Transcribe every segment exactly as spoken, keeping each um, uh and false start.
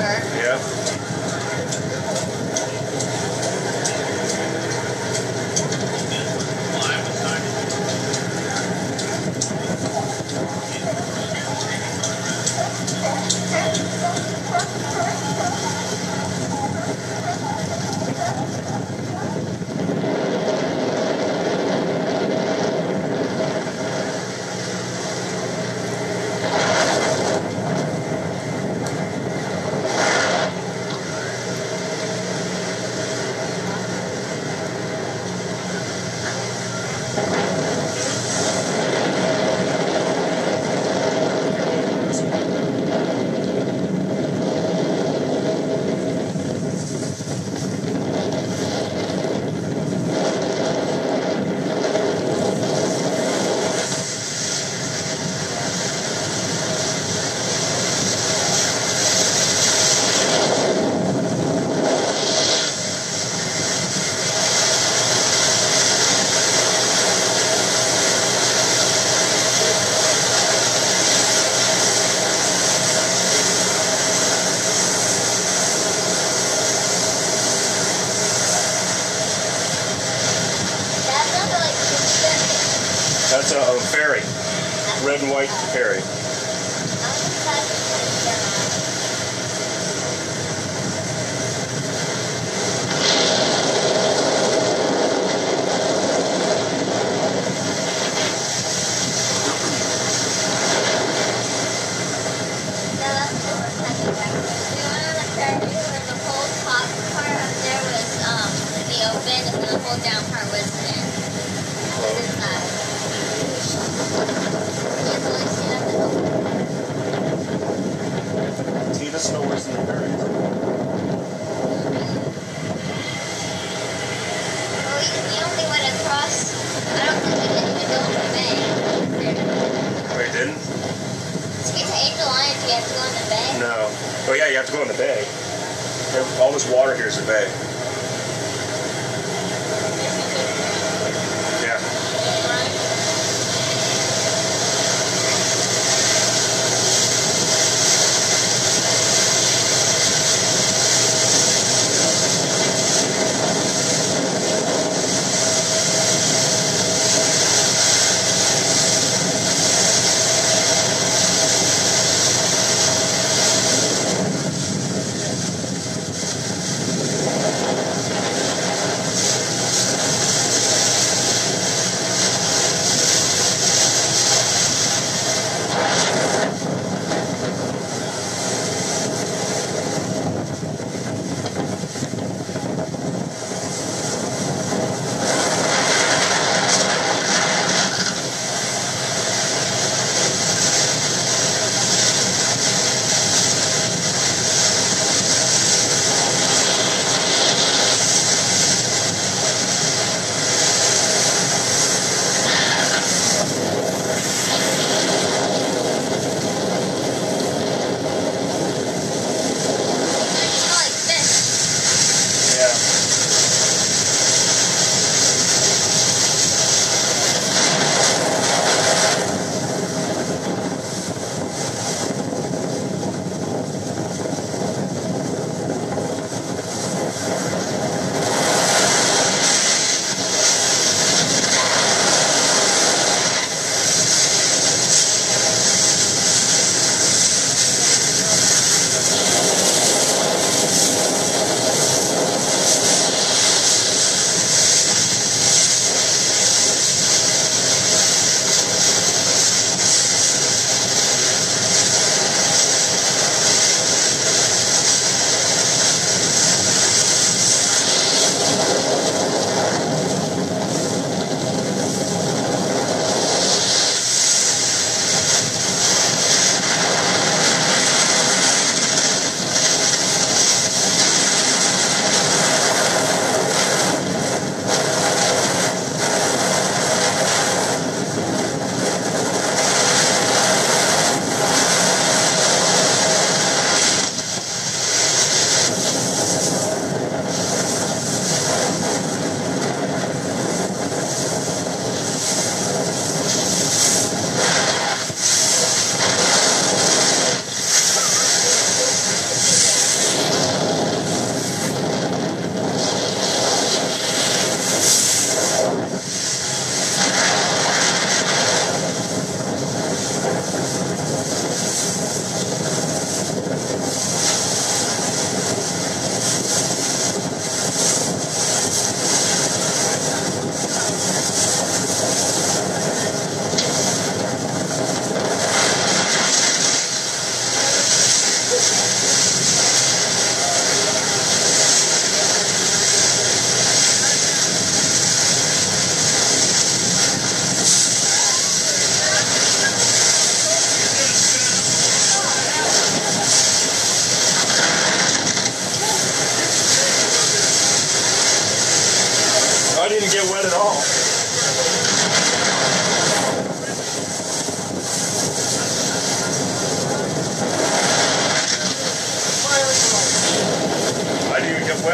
Yeah. That's a, a Ferry. Red and white Ferry. The whole down part was in. What is that? See, this is no worse than the Ferry. Well, you, you only went across. I don't think we didn't even go in the bay. Oh, you didn't? To get to Angel Island, do you have to go in the bay? No. Oh, yeah, you have to go in the bay. All this water here is a bay. Yeah.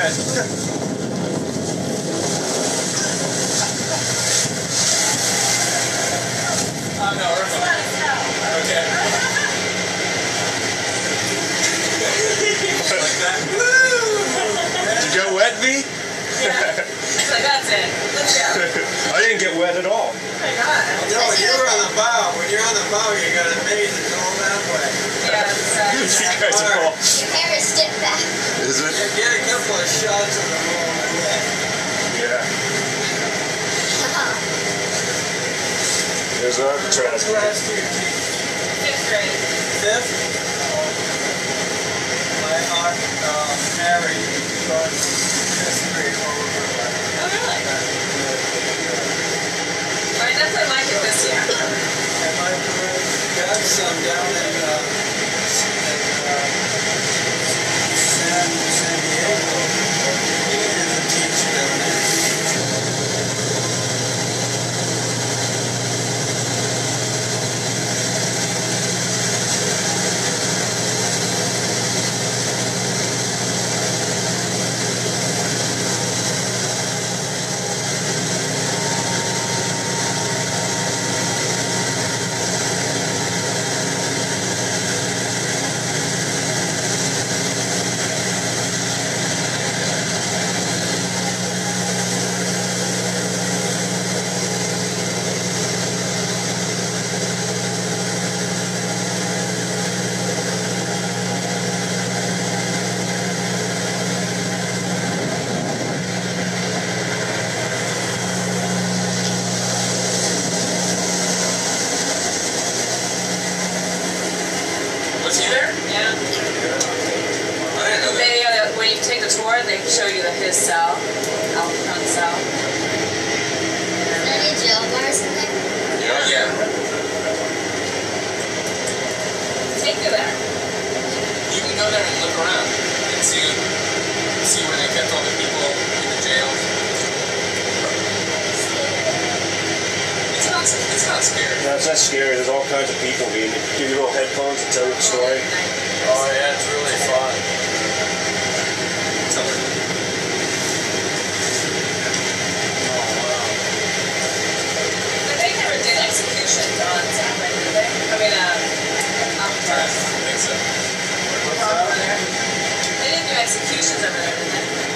good. Oh no, we're fine. Okay. Like that. Did you get wet, V? Yeah. So that's it. Let's go. I didn't get wet at all. Oh my god. No, you were on the bow. When you're on the bow, you got a maze that's going that way. Yeah, so, You guys are all. Your hair is stiff back. Is it? You get a couple of shots of the whole way. Yeah. There's our What's trash. the last year teach? fifth grade. Fifth? My aunt, uh, Mary, taught fifth grade over there. Oh, really? Well, I definitely like it this year. And my godson down in, uh, in, uh, San, San Diego, he is a teacher down there. Was he there? Yeah. I didn't know that. They, uh, when you take the tour, they show you the his cell, out front cell. Is there any jail bars in there? Yeah. Yeah. Take you there. You can go there and look around and see see where they kept all the people in the jail. It's not it's not scary. No, it's not scary. There's all kinds of people. Being give you little headphones and tell you the story. Oh yeah, it's really fun. Tell them. Oh wow. But they never did executions on Saturday, did they? I mean, uh, on I think so. What's over that? there. They didn't do executions over there, did they?